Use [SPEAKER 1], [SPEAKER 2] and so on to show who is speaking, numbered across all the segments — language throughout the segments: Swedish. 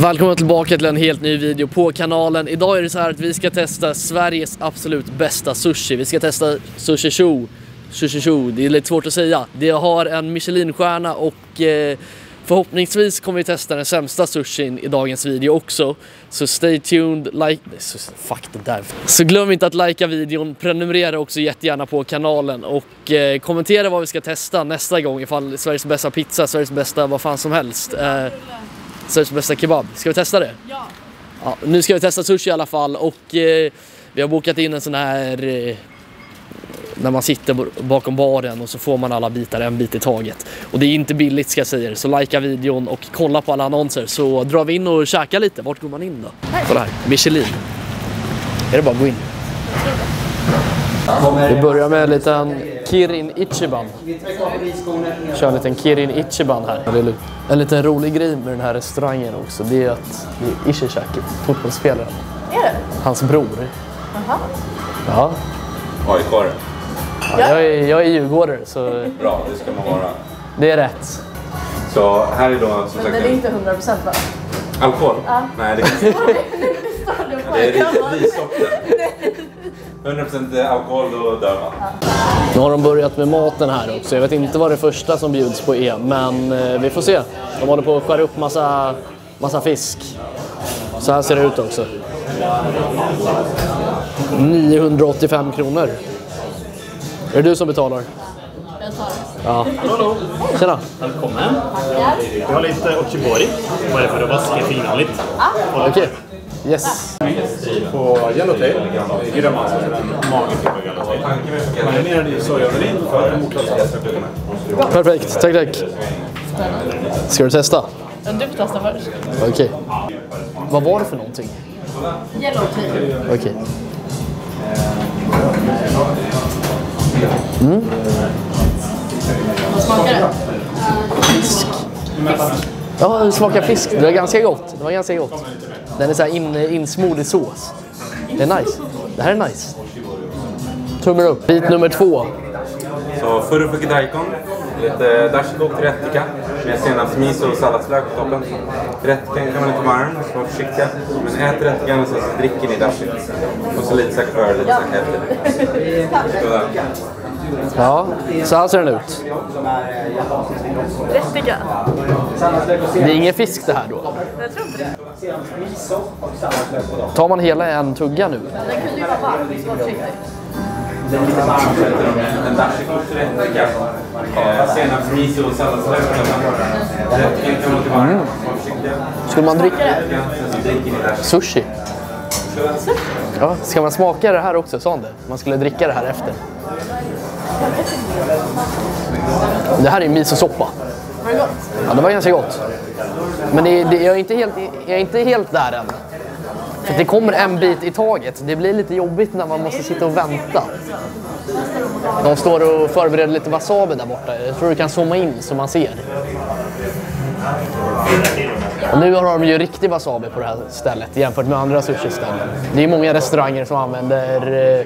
[SPEAKER 1] Välkomna tillbaka till en helt ny video på kanalen. Idag är det så här att vi ska testa Sveriges absolut bästa sushi. Vi ska testa Sushi Cho. Det är lite svårt att säga. Det har en Michelin-stjärna och förhoppningsvis kommer vi testa den sämsta sushin i dagens video också. Så stay tuned, fuck det där. Så glöm inte att likea videon, prenumerera också jättegärna på kanalen och kommentera vad vi ska testa nästa gång, ifall Sveriges bästa pizza, Sveriges bästa vad fan som helst. Sveriges bästa kebab. Ska vi testa det? Ja. Ja, nu ska vi testa sushi i alla fall och vi har bokat in en sån här när man sitter bakom baren och så får man alla bitar, en bit i taget. Och det är inte billigt ska jag säga, så likea videon och kolla på alla annonser så drar vi in och käkar lite. Vart går man in då? Kolla här, Michelin. Är det bara att gå in? Vi börjar med en liten Kirin Ichiban. Kör en liten Kirin Ichiban här. En liten rolig grej med den här restaurangen också, det är att det är Ishizaki, fotbollsspelaren.
[SPEAKER 2] Är det?
[SPEAKER 1] Hans bror.
[SPEAKER 2] Aha.
[SPEAKER 1] Ja.
[SPEAKER 3] AIK.
[SPEAKER 1] Ja, jag är djurgårdare så...
[SPEAKER 3] Bra, det ska man vara.
[SPEAKER 1] Det är rätt.
[SPEAKER 3] Så här är då som sagt...
[SPEAKER 2] Men det är inte 100% va?
[SPEAKER 3] Alkohol?
[SPEAKER 2] Ja.
[SPEAKER 3] Nej, det är inte. Det är rissocker. 100% alkohol och dör man.
[SPEAKER 1] Nu har de börjat med maten här också. Jag vet inte vad det första som bjuds på är, men vi får se. De håller på att skära upp massa fisk. Så här ser det ut också. 985 kronor. Är det du som betalar?
[SPEAKER 2] Jag tar det.
[SPEAKER 1] Ja.
[SPEAKER 4] Hallå!
[SPEAKER 1] Tjena.
[SPEAKER 4] Välkommen! Vi har lite Ochibori, bara för att vaska finalligt.
[SPEAKER 1] Okej. Yes.
[SPEAKER 4] På Yellowtail, grömmans, magen. Marinerad i sojaolja för motsatt.
[SPEAKER 1] Perfekt. Tack. Ska du testa?
[SPEAKER 2] Men du får testa först.
[SPEAKER 1] Okej. Vad var det för någonting?
[SPEAKER 2] Yellowtail.
[SPEAKER 1] Okej. Mm.
[SPEAKER 2] Vad smakar det?
[SPEAKER 1] Fisk. Ja, det smakar fisk. Det var ganska gott. Den är så här insmord i sås. Det är nice. Det här är nice. Tummer upp. Bit nummer 2.
[SPEAKER 3] Så furufuki daikon, lite dashiko och retika med senapsmiso och salladslök på toppen. Retikan kan man inte varm, så var försiktiga. Men ät retikan och så dricker ni dashik. Och så lite sakför, lite sakför.
[SPEAKER 1] Ja, så här ser den ut.
[SPEAKER 2] Retika.
[SPEAKER 1] Det är ingen fisk det här då.
[SPEAKER 2] Jag tror inte det.
[SPEAKER 1] Tar man hela en tugga nu?
[SPEAKER 2] Den kunde ju vara varm, så var försiktig.
[SPEAKER 3] En dashiko och retika. Senapsmiso och salladslök på toppen. Retikan kan man inte varm, så var försiktiga.
[SPEAKER 1] Skulle man dricka
[SPEAKER 3] Så dricker ni dashik.
[SPEAKER 1] sushi? Ja, ska man smaka det här också, sa han det? Man skulle dricka det här efter. Det här är misosoppa.
[SPEAKER 2] Var det gott?
[SPEAKER 1] Ja, det var ganska gott. Men jag är inte helt där än. För det kommer en bit i taget. Det blir lite jobbigt när man måste sitta och vänta. De står och förbereder lite wasabi där borta. Jag tror du kan zooma in så man ser. Och nu har de ju riktig wasabi på det här stället jämfört med andra sushi-ställen. Det är många restauranger som använder...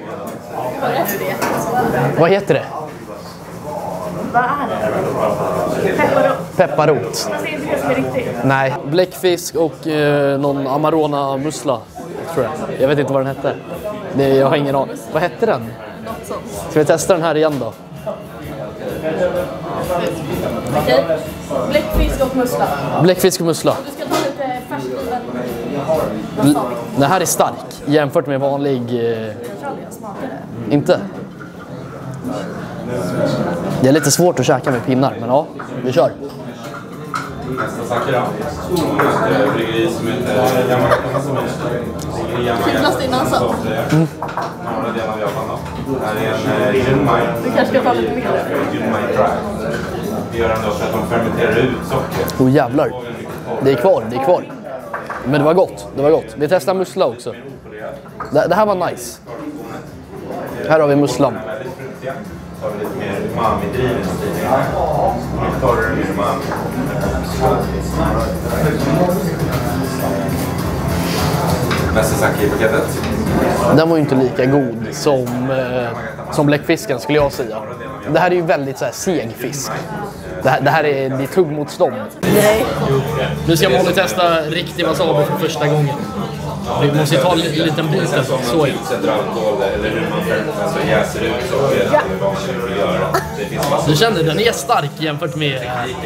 [SPEAKER 1] Vad heter det?
[SPEAKER 2] Vad är det?
[SPEAKER 1] Pepparrot.
[SPEAKER 2] Man ser inte det som är riktigt.
[SPEAKER 1] Nej, bläckfisk och någon Amarona-mussla, tror jag. Jag vet inte vad den hette. Jag har ingen aning. Vad hette den?
[SPEAKER 2] Något sånt.
[SPEAKER 1] Ska vi testa den här igen då?
[SPEAKER 2] Okej. Bläckfisk och mussla.
[SPEAKER 1] Bläckfisk och mussla.
[SPEAKER 2] Du ska ta lite färskriven wasabi.
[SPEAKER 1] Den här är stark jämfört med vanlig...
[SPEAKER 2] Jag tror aldrig jag smakar det.
[SPEAKER 1] Inte. Det är lite svårt att käka med pinnar, men ja, vi kör.
[SPEAKER 3] Nästa Sakura. Ett bryggeri som heter Yamagata.
[SPEAKER 2] Kittlas din näsa.
[SPEAKER 3] Norra delen av Japan då. Det här är en Junmai.
[SPEAKER 2] Du kanske ska ta lite mer.
[SPEAKER 3] Junmai Dry. Vi gör den då för att de fermenterar ut socker.
[SPEAKER 1] Åh jävlar. Det är kvar. Men det var gott. Vi testar mussla också. Det här var nice. Här har vi musslan.
[SPEAKER 3] Så har vi lite mer umami-driven stil. Lite torrare med umami. Nästa sake i paketet.
[SPEAKER 1] Den var ju inte lika god som bläckfisken skulle jag säga. Det här är ju väldigt så här seg fisk. Det här är tuggmotstånd.
[SPEAKER 5] Nej.
[SPEAKER 1] Nu ska Molly testa riktig wasabi för första gången. Vi måste ju ta en liten bit. Så är
[SPEAKER 3] eller hur man alltså jäser ut så är det vad man vill göra.
[SPEAKER 1] du känner den är stark jämfört med...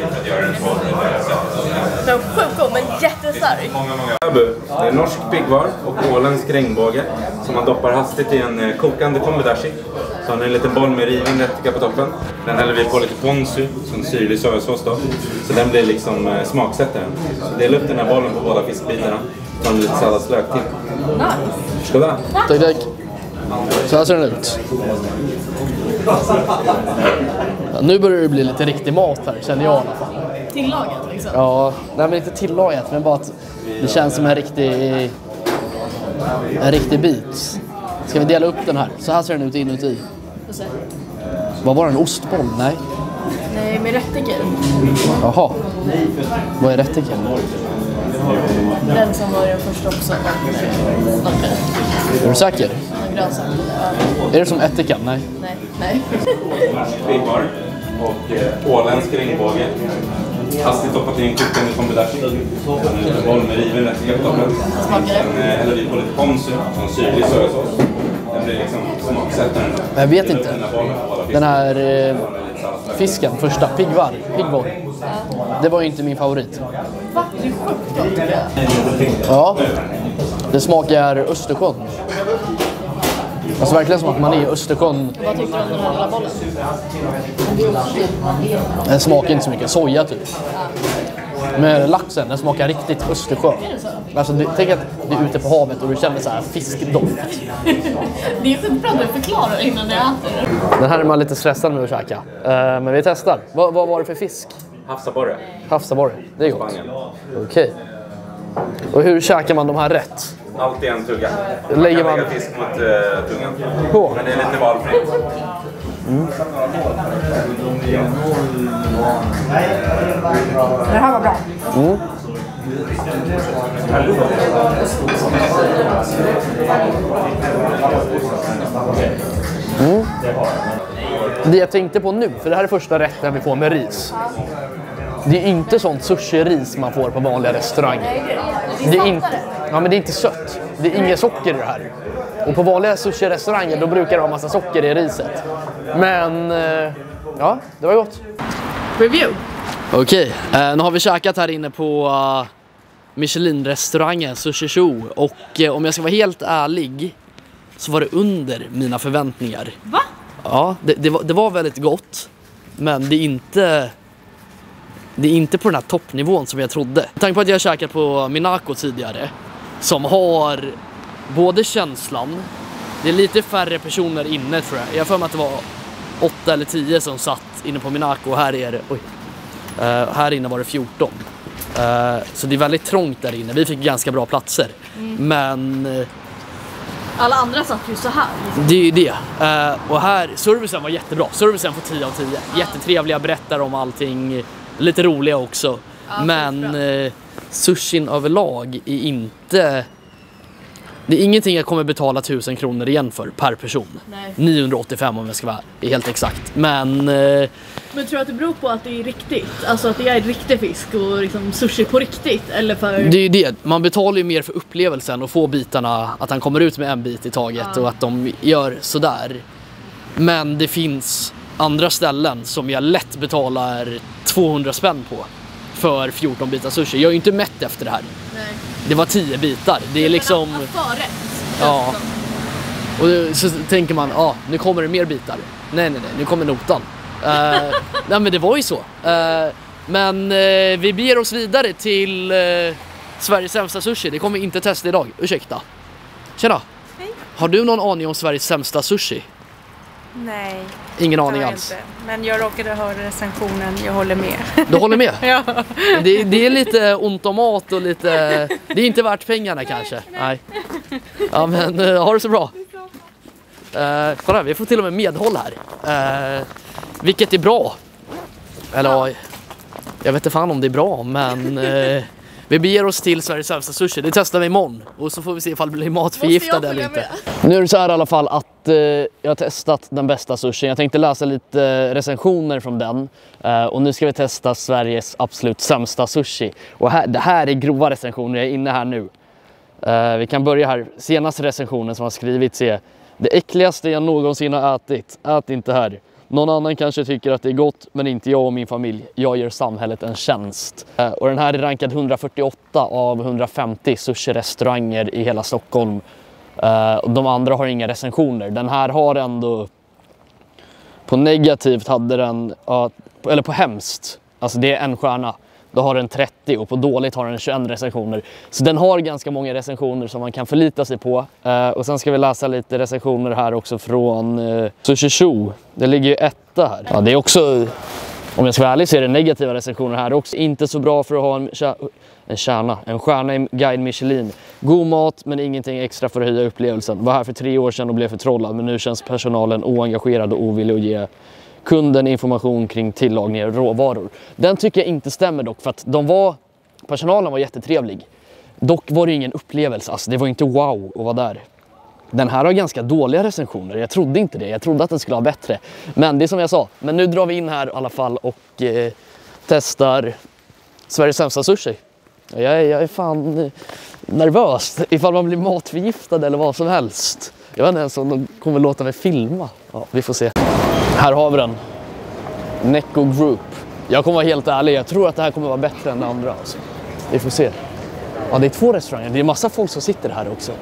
[SPEAKER 5] Den är sjukt god, men jättestark.
[SPEAKER 3] Abu, det är norsk piggvar och åländsk regnbåge som man doppar hastigt i en kokande kombidashi. Så har ni en liten boll med riven rättika på toppen. Den häller vi på lite ponzu som syrlig sojasås då. Så den blir liksom smaksättaren. Så dela upp den här bollen på båda fiskbitarna. Ta lite salladslök till. Skål.
[SPEAKER 1] Tack. Så här ser den ut. Ja, nu börjar det bli lite riktig mat här, känner jag i alla fall.
[SPEAKER 5] Tillagat liksom.
[SPEAKER 1] Ja, nej men inte tillagat, men bara att det känns som en riktig bit. Ska vi dela upp den här? Så här ser den ut inuti. Vad var det, en ostboll? Nej.
[SPEAKER 5] Nej, med rättiker.
[SPEAKER 1] Jaha. Vad är rättiker?
[SPEAKER 5] Den som var den första också.
[SPEAKER 1] Är du säker?
[SPEAKER 5] Grönsak.
[SPEAKER 1] Är det som ättikan? Nej.
[SPEAKER 5] Nej.
[SPEAKER 3] Piggvar och åländsk regnbåge. Hastigt doppat i en kokande kombidashi. En liten boll med riven rättika på toppen. Sen häller vi på lite ponzu som syrlig sojasås. Den blir liksom smaksättaren.
[SPEAKER 1] Jag vet inte. Den här fisken, första, piggvar. Det var ju inte min favorit.
[SPEAKER 5] Va? Det är sjukt gott tycker jag.
[SPEAKER 1] Ja, det smakar Östersjön. Alltså verkligen som att man är i Östersjön.
[SPEAKER 5] Vad tyckte du om den här lilla bollen?
[SPEAKER 1] Den smakar inte så mycket, soja typ. Men laxen, den smakar riktigt Östersjön. Alltså tänk att du är ute på havet och du känner så här fiskdoft.
[SPEAKER 5] Det är skitbra att du förklarar innan jag äter.
[SPEAKER 1] Den här är man lite stressad med att käka. Men vi testar. Vad var det för fisk?
[SPEAKER 3] Havsaborre.
[SPEAKER 1] Havsaborre, det är gott. Okej. Och hur käkar man de här rätt?
[SPEAKER 3] Alltid en tugga.
[SPEAKER 1] Lägger man
[SPEAKER 3] lägga fisk mot tungan.
[SPEAKER 1] på?
[SPEAKER 3] Men det är lite valfritt.
[SPEAKER 5] Det här var bra.
[SPEAKER 1] Det jag tänkte på nu, för det här är första rätten vi får med ris. Det är inte sånt sushi-ris man får på vanliga restauranger. Det är inte, ja, men det är inte sött. Det är inget socker i det här. Och på vanliga sushi-restauranger då brukar det vara massa socker i riset. Men ja, det var gott.
[SPEAKER 5] Review.
[SPEAKER 1] Okej, nu har vi käkat här inne på Michelin-restaurangen Sushi Show. Och om jag ska vara helt ärlig så var det under mina förväntningar.
[SPEAKER 5] Va?
[SPEAKER 1] Ja, det var väldigt gott. Men det är inte på den här toppnivån som jag trodde. Med tanke på att jag har käkat på Minako tidigare, som har både känslan, det är lite färre personer inne tror jag. Jag får med att det var 8 eller 10 som satt inne på Minako, och här är det, här inne var det 14. Så det är väldigt trångt där inne. Vi fick ganska bra platser. Men
[SPEAKER 5] Alla andra satt ju så här. Liksom.
[SPEAKER 1] det är ju det. Och här, servicen var jättebra. Servicen får 10 av 10. Jättetrevliga, berättar om allting. Lite roliga också.
[SPEAKER 5] Ja,
[SPEAKER 1] men sushin överlag är inte... Det är ingenting jag kommer betala 1000 kronor igen för per person.
[SPEAKER 5] Nej.
[SPEAKER 1] 985 om jag ska vara helt exakt. Men
[SPEAKER 5] tror du att det beror på att det är riktigt? Alltså att det är riktig fisk och liksom sushi på riktigt? Eller för...
[SPEAKER 1] det är ju det. Man betalar ju mer för upplevelsen och få bitarna, att han kommer ut med en bit i taget och att de gör sådär. Men det finns andra ställen som jag lätt betalar 200 spänn på för 14 bitar sushi. Jag är ju inte mätt efter det här.
[SPEAKER 5] Nej.
[SPEAKER 1] Det var 10 bitar. Det är liksom...
[SPEAKER 5] Förrätt.
[SPEAKER 1] Ja. Och så tänker man, nu kommer det mer bitar. Nej, nu kommer notan. Nej, men det var ju så. Men vi beger oss vidare till Sveriges sämsta sushi. Det kommer vi inte testa idag. Ursäkta. Tjena.
[SPEAKER 6] Hej.
[SPEAKER 1] Har du någon aning om Sveriges sämsta sushi?
[SPEAKER 6] Nej.
[SPEAKER 1] Ingen
[SPEAKER 6] det
[SPEAKER 1] aning
[SPEAKER 6] har jag
[SPEAKER 1] alls.
[SPEAKER 6] inte. Men jag råkade höra recensionen, jag håller med.
[SPEAKER 1] Du håller med?
[SPEAKER 6] Ja.
[SPEAKER 1] Det är lite ont om mat och lite... Det är inte värt pengarna kanske. Nej. Ja, men ha det så bra. Kolla, vi får till och med medhåll här. Vilket är bra. Eller jag vet inte fan om det är bra, men vi beger oss till Sveriges sämsta sushi. Det testar vi imorgon. Och så får vi se ifall det blir matförgiftad eller inte. Nu är det så här i alla fall att jag har testat den bästa sushin. Jag tänkte läsa lite recensioner från den. Och nu ska vi testa Sveriges absolut sämsta sushi. Och det här är grova recensioner, jag är inne här nu. Vi kan börja här. Senaste recensionen som har skrivits är: det äckligaste jag någonsin har ätit. Ät inte här. Någon annan kanske tycker att det är gott, men inte jag och min familj. Jag gör samhället en tjänst. Och den här är rankad 148 av 150 sushi-restauranger i hela Stockholm. Och de andra har inga recensioner. Den här har ändå... På negativt hade den... Eller på hemskt. Alltså det är en stjärna. Då har den 30 och på dåligt har den 21 recensioner. Så den har ganska många recensioner som man kan förlita sig på. Och sen ska vi läsa lite recensioner här också från Sushi. Det ligger ju etta här. Ja, det är också, om jag ska vara ärlig, så är det negativa recensioner här också. Inte så bra för att ha en stjärna i Guide Michelin. God mat men ingenting extra för att höja upplevelsen. Var här för 3 år sedan och blev förtrollad, men nu känns personalen oengagerad och ovillig att ge kunden information kring tillagning av råvaror. Den tycker jag inte stämmer dock, för att personalen var jättetrevlig. Dock var det ingen upplevelse, alltså det var inte wow att vara där. Den här har ganska dåliga recensioner, jag trodde inte det, jag trodde att den skulle ha bättre. Men det är som jag sa, men nu drar vi in här i alla fall och testar Sveriges sämsta sushi. Jag är fan nervös ifall man blir matförgiftad eller vad som helst. Jag vet inte ens om de kommer låta mig filma. Ja, vi får se. Här har vi den. Neko Group. Jag kommer vara helt ärlig, jag tror att det här kommer vara bättre än det andra. Alltså. Vi får se. Ja, det är 2 restauranger. Det är massa folk som sitter här också.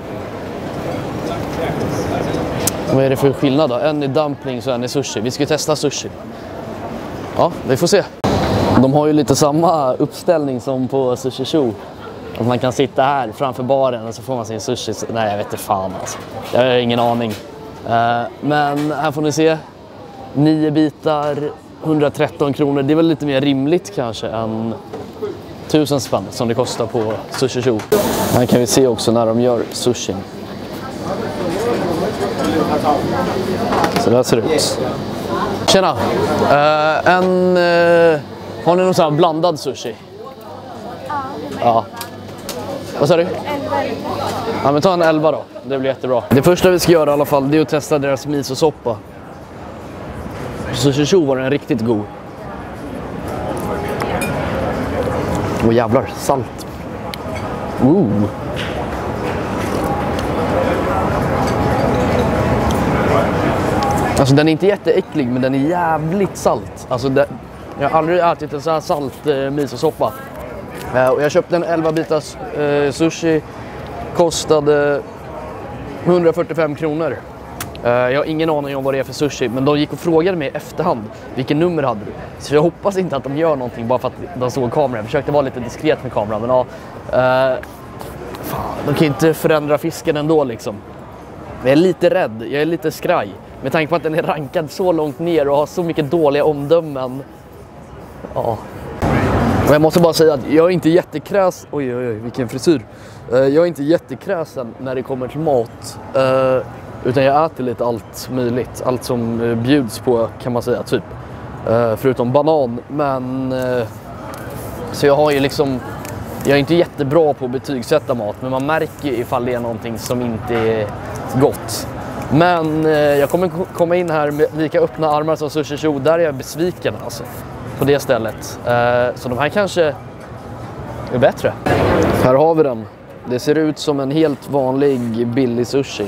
[SPEAKER 1] Vad är det för skillnad då? En är dumpling och en är sushi. Vi ska testa sushi. Ja, vi får se. De har ju lite samma uppställning som på Sushi Show. Att man kan sitta här framför baren och så får man sin sushi. Nej, jag vet inte fan alltså. Jag har ingen aning. Men här får ni se. 9 bitar, 113 kronor. Det är väl lite mer rimligt kanske än 1000 spänn som det kostar på Sushi Show. Här kan vi se också när de gör sushin. Så där ser det ut. Tjena! Har ni någon sån här blandad sushi? Ja. Vad sa du?
[SPEAKER 6] 11.
[SPEAKER 1] Ja, men ta en 11 då. Det blir jättebra. Det första vi ska göra i alla fall, det är att testa deras miso-soppa. Sushi Show var den riktigt god. Åh jävlar, salt. Alltså den är inte jätteäcklig, men den är jävligt salt. Alltså jag har aldrig ätit en så här salt miso-soppa. Och jag köpte en 11 bitars sushi. Kostade 145 kronor. Jag har ingen aning om vad det är för sushi, men de gick och frågade mig i efterhand vilken nummer hade du. Så jag hoppas inte att de gör någonting bara för att de såg kameran. Jag försökte vara lite diskret med kameran, men ja, fan, de kan inte förändra fisken ändå liksom. Men jag är lite rädd, jag är lite skraj. Med tanke på att den är rankad så långt ner och har så mycket dåliga omdömen. Ja. Och jag måste bara säga att jag är inte jättekräs. Oj, vilken frisyr. Jag är inte jättekräsen när det kommer till mat. Utan jag äter lite allt möjligt. Allt som bjuds på kan man säga typ. Förutom banan. Men så jag har ju liksom... Jag är inte jättebra på att betygsätta mat. Men man märker ifall det är någonting som inte är gott. Men jag kommer komma in här med lika öppna armar som Sushi Show. Där är jag besviken alltså. På det stället. Så de här kanske är bättre. Här har vi den. Det ser ut som en helt vanlig billig sushi.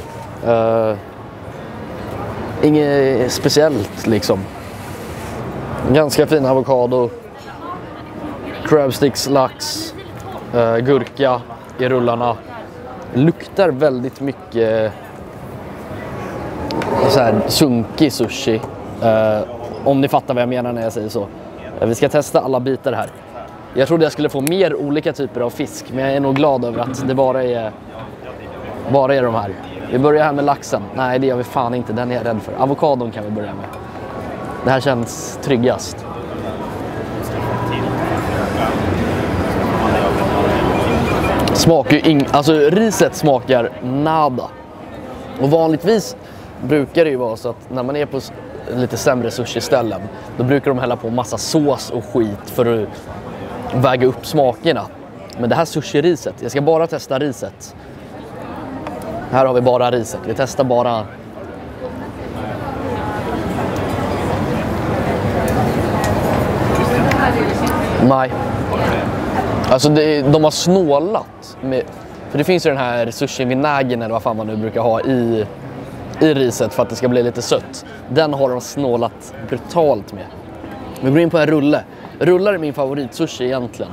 [SPEAKER 1] Inget speciellt liksom. Ganska fin avokado. Crabsticks, lax. Gurka i rullarna. Luktar väldigt mycket så här sunkig sushi. Om ni fattar vad jag menar när jag säger så. Vi ska testa alla bitar här. Jag trodde jag skulle få mer olika typer av fisk, men jag är nog glad över att det bara är de här. Vi börjar här med laxen. Nej, det gör vi fan inte. Den är jag rädd för. Avokadon kan vi börja med. Det här känns tryggast. Smakar ju alltså riset smakar nada. Och vanligtvis brukar det ju vara så att när man är på lite sämre sushi-ställen, då brukar de hälla på massa sås och skit för att väga upp smakerna. Men det här sushi-riset, jag ska bara testa riset. Här har vi bara riset. Vi testar bara Nej. Alltså de har snålat med, för det finns ju den här sushi-vinägen eller vad fan man nu brukar ha i riset för att det ska bli lite sött. Den har de snålat brutalt med. Vi går in på en rulle. Rullar är min favoritsushi egentligen.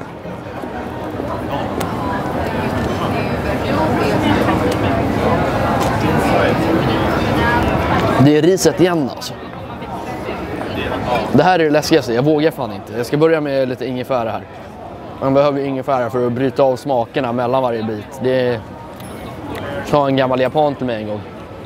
[SPEAKER 1] Det är riset igen alltså. Det här är det läskigaste, jag vågar fan inte. Jag ska börja med lite ingefära här. Man behöver ingefära för att bryta av smakerna mellan varje bit. Det sa en gammal japan till mig en gång.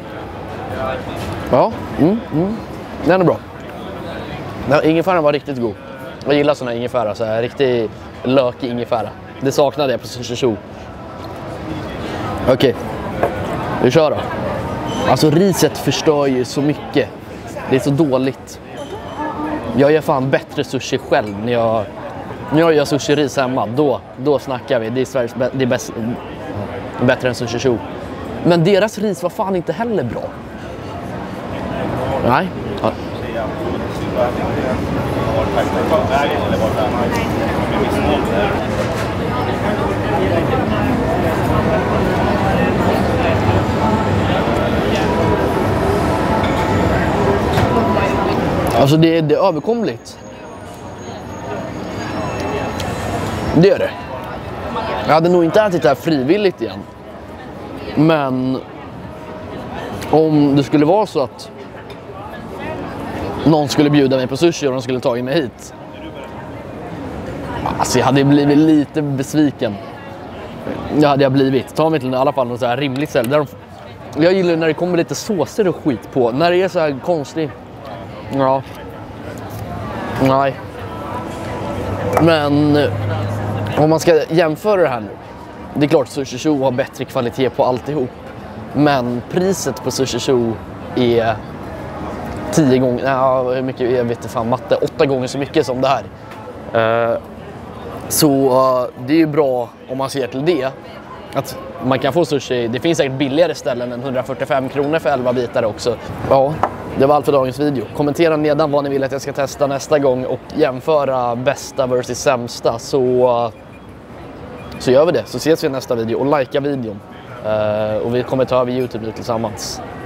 [SPEAKER 1] Ja, den är bra. Ingefäran var riktigt god. Jag gillar såna ingefära, så här riktigt lökig ingefära. Det saknade jag på Sushi Show. Okej, vi kör då. Alltså riset förstör ju så mycket. Det är så dåligt. Jag gör fan bättre sushi själv när jag gör sushi-ris hemma. Då snackar vi. Det är Sveriges det är bättre än Sushi Show. Men deras ris var fan inte heller bra. Nej. Ja. Alltså det är överkomligt. Det är det. Jag hade nog inte ätit det här frivilligt igen. Men om det skulle vara så att någon skulle bjuda mig på sushi och de skulle ta mig hit. Alltså jag hade blivit lite besviken. Det hade jag blivit. Ta mig till i alla fall något så här rimligt ställe. Där jag gillar när det kommer lite såser och skit på. När det är så här konstigt. Ja. Nej. Men om man ska jämföra det här nu. Det är klart Sushi Show har bättre kvalitet på alltihop. Men priset på Sushi Show är 10 gånger, hur mycket, jag vet inte fan matte, 8 gånger så mycket som det här. Så det är ju bra om man ser till det. Att man kan få sushi, det finns säkert billigare ställen än 145 kronor för 11 bitar också. Ja, det var allt för dagens video. Kommentera nedan vad ni vill att jag ska testa nästa gång och jämföra bästa versus sämsta. Så gör vi det, så ses vi i nästa video och likea videon. Och vi kommer ta över YouTube nu tillsammans.